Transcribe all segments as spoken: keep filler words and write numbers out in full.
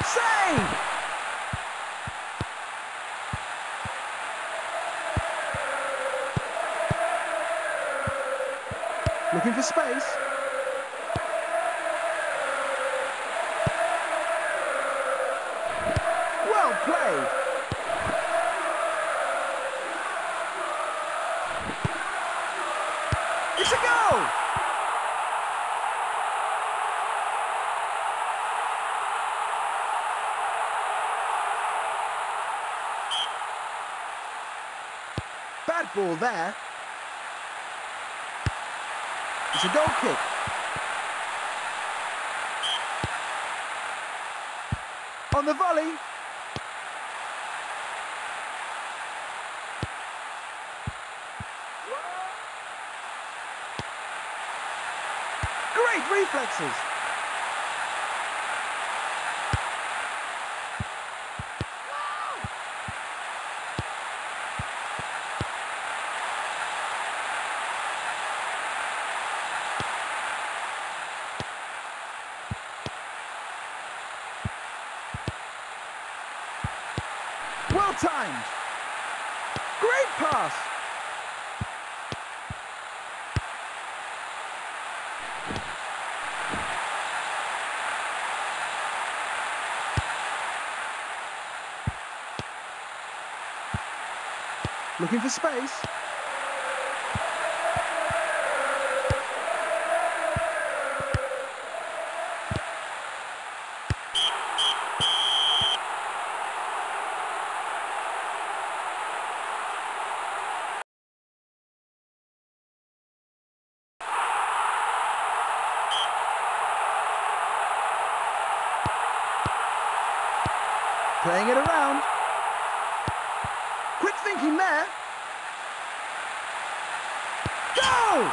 Save! Looking for space. Well played. It's a goal! Bad ball there. It's a goal kick. On the volley. Great reflexes. Well timed. Great pass. Looking for space. Playing it around. Quick thinking there. Go!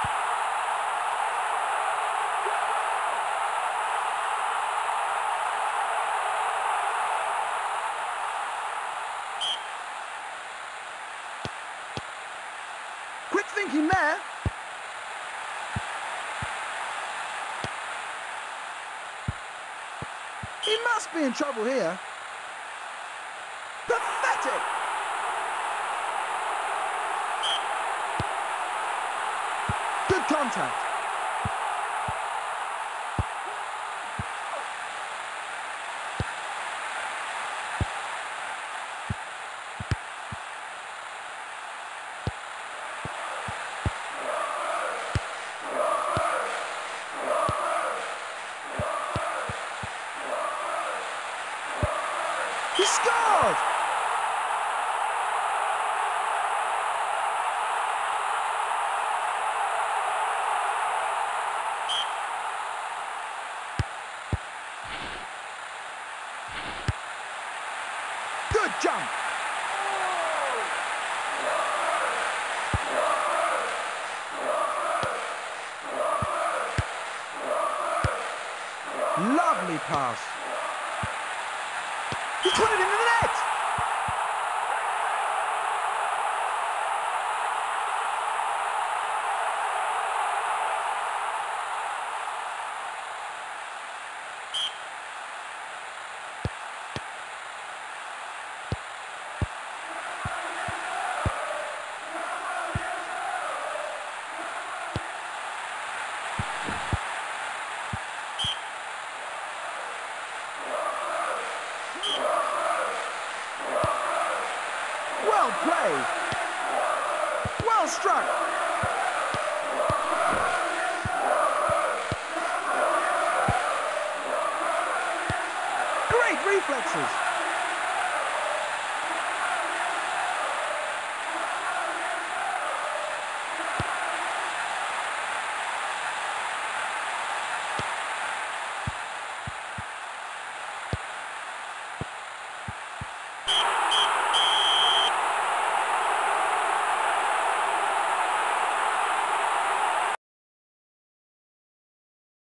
Quick thinking there. He must be in trouble here. Pathetic! Good contact. He scored! Good jump. Lovely pass. He put it into the net. Well played. Well struck. Great reflexes.